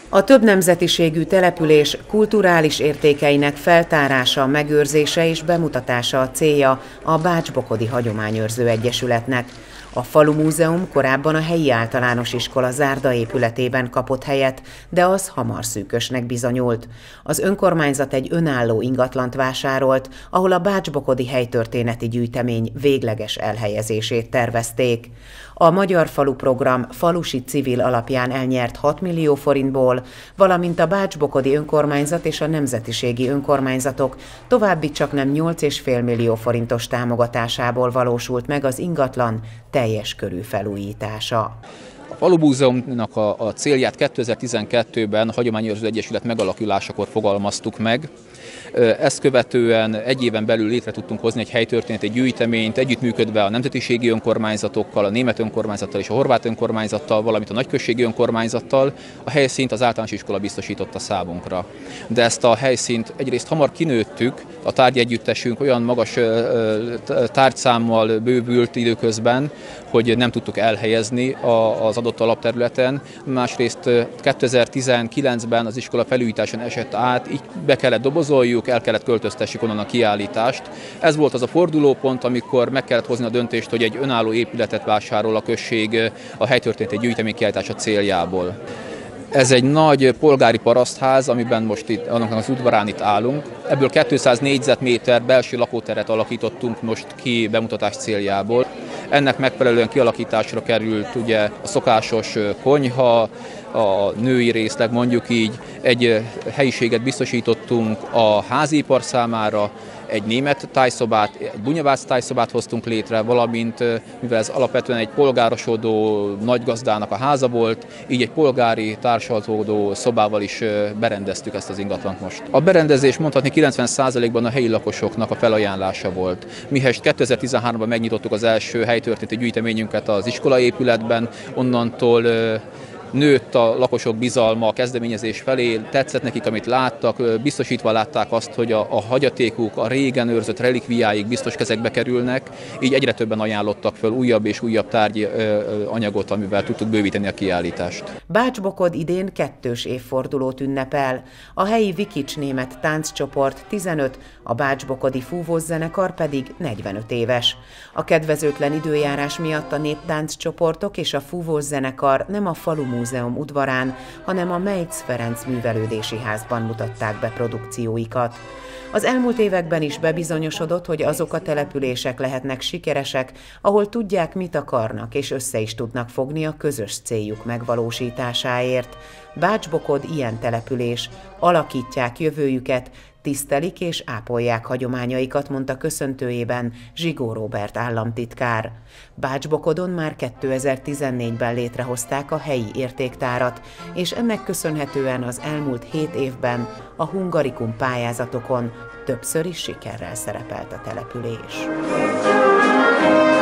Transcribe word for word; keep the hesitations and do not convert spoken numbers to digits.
A több nemzetiségű település kulturális értékeinek feltárása, megőrzése és bemutatása a célja a Bács-Bokodi Hagyományőrző Egyesületnek. A Falumúzeum korábban a helyi általános iskola zárda épületében kapott helyet, de az hamar szűkösnek bizonyult. Az önkormányzat egy önálló ingatlant vásárolt, ahol a Bács-Bokodi helytörténeti gyűjtemény végleges elhelyezését tervezték. A Magyar Falu Program falusi civil alapján elnyert hat millió forintból, valamint a Bács-Bokodi önkormányzat és a nemzetiségi önkormányzatok további csaknem nyolc egész öt millió forintos támogatásából valósult meg az ingatlan teljes körű felújítása. A Falumúzeumnak a, a célját kétezer-tizenkettőben a Hagyományőrző Egyesület megalakulásakor fogalmaztuk meg. Ezt követően egy éven belül létre tudtunk hozni egy helytörténeti gyűjteményt, együttműködve a nemzetiségi önkormányzatokkal, a német önkormányzattal és a horvát önkormányzattal, valamint a nagyközségi önkormányzattal. A helyszínt az általános iskola biztosította számunkra. De ezt a helyszínt egyrészt hamar kinőttük, a tárgyegyüttesünk olyan magas tárgyszámmal bővült időközben, hogy nem tudtuk elhelyezni az adott alapterületen. Másrészt kétezer-tizenkilencben az iskola felújításon esett át, így be kellett dobozoljuk, el kellett költöztessük onnan a kiállítást. Ez volt az a fordulópont, amikor meg kellett hozni a döntést, hogy egy önálló épületet vásárol a község a helytörténeti gyűjtemény kiállítása céljából. Ez egy nagy polgári parasztház, amiben most itt, annak az udvarán itt állunk. Ebből kétszáz négyzetméter belső lakóteret alakítottunk most ki bemutatás céljából. Ennek megfelelően kialakításra került ugye a szokásos konyha, a női részleg mondjuk így, egy helyiséget biztosítottunk a házipar számára, egy német tájszobát, egy bunyavác tájszobát hoztunk létre, valamint mivel ez alapvetően egy polgárosodó nagygazdának a háza volt, így egy polgári társalgó szobával is berendeztük ezt az ingatlant most. A berendezés mondhatni kilencven százalékban a helyi lakosoknak a felajánlása volt. Mihelyest kétezer-tizenháromban megnyitottuk az első helytörténeti gyűjteményünket az iskolaépületben, onnantól nőtt a lakosok bizalma a kezdeményezés felé, tetszett nekik, amit láttak, biztosítva látták azt, hogy a, a hagyatékuk, a régen őrzött relikviáik biztos kezekbe kerülnek, így egyre többen ajánlottak föl újabb és újabb tárgyi ö, anyagot, amivel tudtuk bővíteni a kiállítást. Bács-Bokod idén kettős évfordulót ünnepel. A helyi Vikics német tánccsoport tizenöt, a Bács-Bokodi fúvószenekar pedig negyvenöt éves. A kedvezőtlen időjárás miatt a néptánccsoportok és a fúvószenekar nem a Falumúzeum udvarán, hanem a Mejc Ferenc művelődési házban mutatták be produkcióikat. Az elmúlt években is bebizonyosodott, hogy azok a települések lehetnek sikeresek, ahol tudják, mit akarnak, és össze is tudnak fogni a közös céljuk megvalósításáért. Bács-Bokod ilyen település, alakítják jövőjüket, tisztelik és ápolják hagyományaikat, mondta köszöntőjében Zsigó Róbert államtitkár. Bács-Bokodon már kétezer-tizennégyben létrehozták a helyi értéktárat, és ennek köszönhetően az elmúlt hét évben a Hungarikum pályázatokon többször is sikerrel szerepelt a település.